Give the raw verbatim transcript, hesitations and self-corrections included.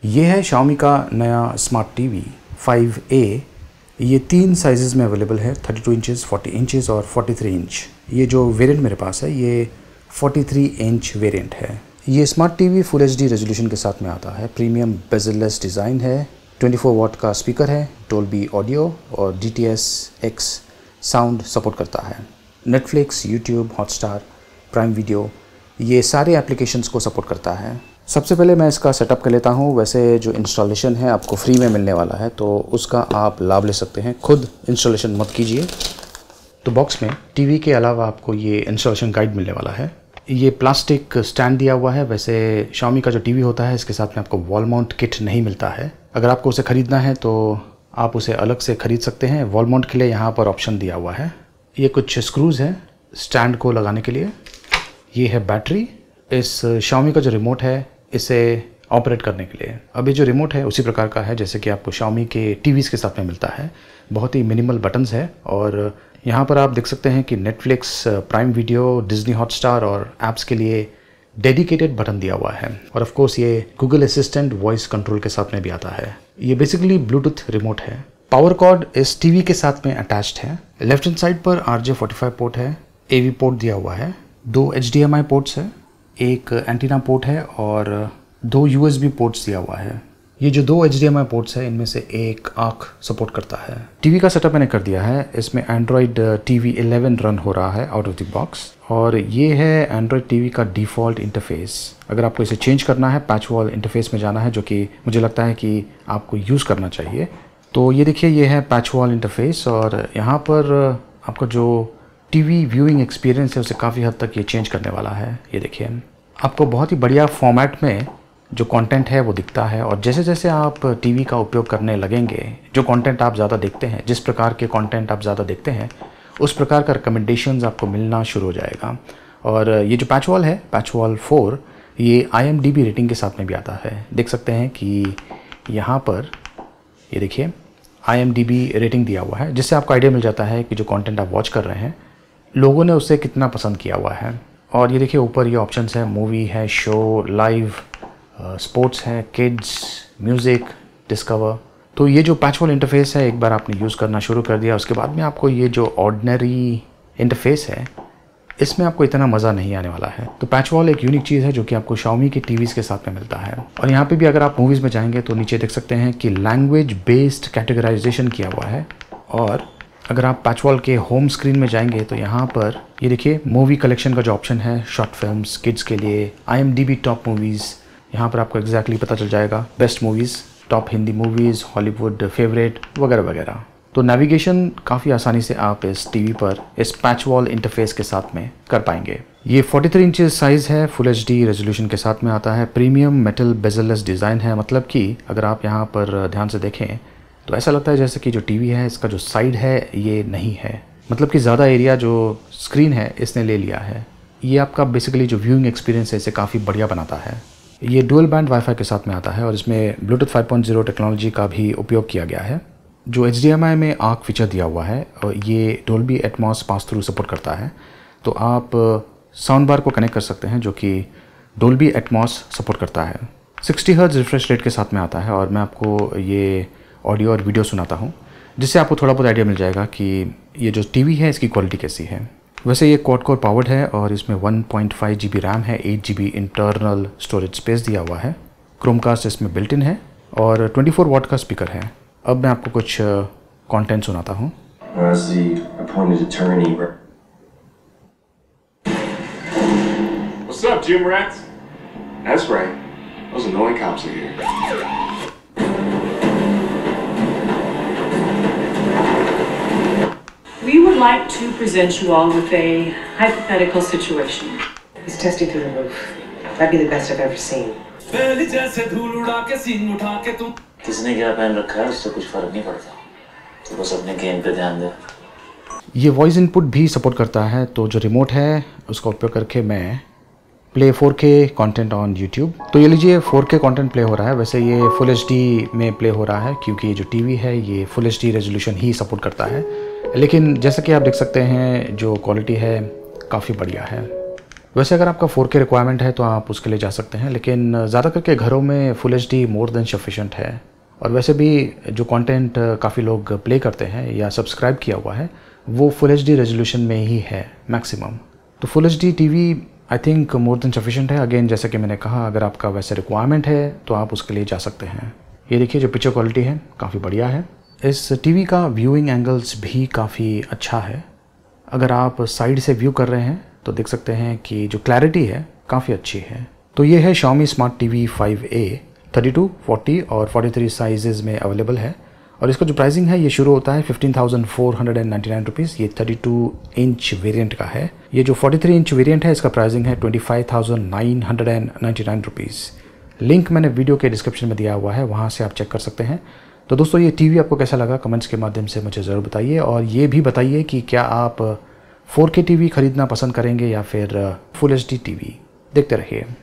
ये है Xiaomi का नया स्मार्ट टीवी फाइव ए। ये तीन साइजेस में अवेलेबल है, thirty two inches, forty inches और फोर्टी थ्री इंच। ये जो वेरिएंट मेरे पास है ये फोर्टी थ्री इंच वेरिएंट है। ये smart TV full H D resolution के साथ में आता है। प्रीमियम बेजल-लेस डिज़ाइन है, ट्वेंटी फोर वॉट का स्पीकर है, डोल्बी ऑडियो और D T S X sound support करता है। Netflix, YouTube, Hotstar, prime video ये सारे एप्लीकेशंस को सपोर्ट करता है। सबसे पहले मैं इसका सेटअप कर लेता हूँ। वैसे जो इंस्टॉलेशन है आपको फ्री में मिलने वाला है, तो उसका आप लाभ ले सकते हैं, खुद इंस्टॉलेशन मत कीजिए। तो बॉक्स में टीवी के अलावा आपको ये इंस्टॉलेशन गाइड मिलने वाला है। ये प्लास्टिक स्टैंड दिया हुआ है। वैसे Xiaomi का जो टीवी होता है इसके साथ में आपको वॉल माउंट किट नहीं मिलता है। अगर आपको उसे ख़रीदना है तो आप उसे अलग से ख़रीद सकते हैं। वॉल माउंट के लिए यहाँ पर ऑप्शन दिया हुआ है। ये कुछ स्क्रूज़ हैं स्टैंड को लगाने के लिए। ये है बैटरी। इस Xiaomi का जो रिमोट है इसे ऑपरेट करने के लिए। अब ये जो रिमोट है उसी प्रकार का है जैसे कि आपको Xiaomi के टीवीज़ के साथ में मिलता है। बहुत ही मिनिमल बटन्स है और यहाँ पर आप देख सकते हैं कि Netflix, prime video, Disney Hotstar और ऐप्स के लिए डेडिकेटेड बटन दिया हुआ है। और ऑफ कोर्स ये गूगल असिस्टेंट वॉइस कंट्रोल के साथ में भी आता है। ये बेसिकली ब्लूटूथ रिमोट है। पावर कॉर्ड इस टीवी के साथ में अटैच्ड है। लेफ्ट हैंड साइड पर R J forty five port है, ए वी पोर्ट दिया हुआ है, दो H D M I ports है, एक एंटीना पोर्ट है और दो यू एस बी पोर्ट्स दिया हुआ है। ये जो दो H D M I ports है इनमें से एक आँख सपोर्ट करता है। टीवी का सेटअप मैंने कर दिया है। इसमें Android T V eleven run हो रहा है आउट ऑफ द बॉक्स और ये है एंड्रॉयड टीवी का डिफ़ॉल्ट इंटरफेस। अगर आपको इसे चेंज करना है पैच वॉल इंटरफेस में जाना है, जो कि मुझे लगता है कि आपको यूज़ करना चाहिए। तो ये देखिए ये है पैच वॉल इंटरफेस और यहाँ पर आपका जो टीवी व्यूइंग एक्सपीरियंस है उसे काफ़ी हद तक ये चेंज करने वाला है। ये देखिए आपको बहुत ही बढ़िया फॉर्मेट में जो कंटेंट है वो दिखता है और जैसे जैसे आप टीवी का उपयोग करने लगेंगे, जो कंटेंट आप ज़्यादा देखते हैं, जिस प्रकार के कंटेंट आप ज़्यादा देखते हैं उस प्रकार का रिकमेंडेशंस आपको मिलना शुरू हो जाएगा। और ये जो पैच वॉल है, पैच वॉल फोर, ये I M D B rating के साथ में भी आता है। देख सकते हैं कि यहाँ पर ये देखिए I M D B rating दिया हुआ है, जिससे आपको आइडिया मिल जाता है कि जो कंटेंट आप वॉच कर रहे हैं लोगों ने उसे कितना पसंद किया हुआ है। और ये देखिए ऊपर ये ऑप्शंस है, मूवी है, शो, लाइव, स्पोर्ट्स है, किड्स, म्यूज़िक, डिस्कवर। तो ये जो पैच वॉल इंटरफेस है एक बार आपने यूज़ करना शुरू कर दिया उसके बाद में आपको ये जो ऑर्डिनरी इंटरफेस है इसमें आपको इतना मज़ा नहीं आने वाला है। तो पैच वॉल एक यूनिक चीज़ है जो कि आपको Xiaomi के टीवीज़ के साथ में मिलता है। और यहाँ पे भी अगर आप मूवीज़ में जाएंगे तो नीचे देख सकते हैं कि लैंग्वेज बेस्ड कैटेगराइजेशन किया हुआ है। और अगर आप पैच वॉल के होम स्क्रीन में जाएंगे तो यहाँ पर ये देखिए मूवी कलेक्शन का जो ऑप्शन है, शॉर्ट फिल्म्स, किड्स के लिए, I M D B top movies, यहाँ पर आपको एग्जैक्टली पता चल जाएगा, best movies, top Hindi movies, Hollywood favourite वगैरह वगैरह। तो नेविगेशन काफ़ी आसानी से आप इस टीवी पर इस पैच वॉल इंटरफेस के साथ में कर पाएंगे। ये फोर्टी थ्री इंचेस साइज़ है, फुल एच डी रेजोल्यूशन के साथ में आता है, प्रीमियम मेटल बेजल-लेस डिज़ाइन है। मतलब कि अगर आप यहाँ पर ध्यान से देखें तो ऐसा लगता है जैसे कि जो टीवी है इसका जो साइड है ये नहीं है, मतलब कि ज़्यादा एरिया जो स्क्रीन है इसने ले लिया है। ये आपका बेसिकली जो व्यूइंग एक्सपीरियंस है इसे काफ़ी बढ़िया बनाता है। ये डुअल बैंड वाईफाई के साथ में आता है और इसमें Bluetooth five point zero technology का भी उपयोग किया गया है। जो एच डी एम आई में आर्क फीचर दिया हुआ है और ये Dolby Atmos pass through support करता है। तो आप साउंड बार को कनेक्ट कर सकते हैं जो कि डोल्बी एटमॉस सपोर्ट करता है। सिक्सटी हर्ट्ज रिफ्रेश रेट के साथ में आता है और मैं आपको ये ऑडियो और वीडियो सुनाता हूँ जिससे आपको थोड़ा बहुत आइडिया मिल जाएगा कि ये जो टीवी है इसकी क्वालिटी कैसी है। वैसे ये क्वाड कोर पावर्ड है और इसमें one point five G B RAM है, eight G B internal storage space दिया हुआ है, क्रोमकास्ट इसमें बिल्ट इन है और ट्वेंटी फोर वॉट का स्पीकर है। अब मैं आपको कुछ कंटेंट सुनाता हूँ। What's up, gym rats? That's right. Those annoying cops are here. We would like to present you all with a hypothetical situation. He's testing through the roof. That'd be the best I've ever seen. किसने क्या पहन रखा है उससे कुछ फर्क नहीं पड़ता, तो बस अपने गेम पे ध्यान दे। ये वॉइस इनपुट भी सपोर्ट करता है। तो जो रिमोट है उसका उपयोग करके मैं play four K content on YouTube. तो ये लीजिए फोर के कंटेंट प्ले हो रहा है। वैसे ये फुल एच डी में प्ले हो रहा है क्योंकि ये जो टीवी है ये फुल एच डी रेजोल्यूशन ही सपोर्ट करता है, लेकिन जैसा कि आप देख सकते हैं जो क्वालिटी है काफ़ी बढ़िया है। वैसे अगर आपका फोर के रिक्वायरमेंट है तो आप उसके लिए जा सकते हैं, लेकिन ज़्यादा करके घरों में full H D more than sufficient है। और वैसे भी जो कंटेंट काफ़ी लोग प्ले करते हैं या सब्सक्राइब किया हुआ है वो फुल एच डी रेजोल्यूशन में ही है मैक्सिमम। तो full H D T V I think more than sufficient है। अगेन जैसा कि मैंने कहा, अगर आपका वैसे रिक्वायरमेंट है तो आप उसके लिए जा सकते हैं। ये देखिए जो पिक्चर क्वालिटी है काफ़ी बढ़िया है। इस टीवी का व्यूइंग एंगल्स भी काफ़ी अच्छा है। अगर आप साइड से व्यू कर रहे हैं तो देख सकते हैं कि जो क्लैरिटी है काफ़ी अच्छी है। तो ये है Xiaomi smart TV five A, thirty two, forty और फोर्टी थ्री साइजेज़ में अवेलेबल है। और इसका जो प्राइसिंग है ये शुरू होता है fifteen thousand four hundred ninety nine rupees. ये थर्टी टू इंच वेरिएंट का है। ये जो फोर्टी थ्री इंच वेरिएंट है इसका प्राइसिंग है twenty five thousand nine hundred ninety nine rupees. Link मैंने वीडियो के डिस्क्रिप्शन में दिया हुआ है, वहाँ से आप चेक कर सकते हैं। तो दोस्तों ये टीवी आपको कैसा लगा कमेंट्स के माध्यम से मुझे ज़रूर बताइए। और ये भी बताइए कि क्या आप फोर के टीवी खरीदना पसंद करेंगे या फिर फुल एच डी टीवी। देखते रहिए।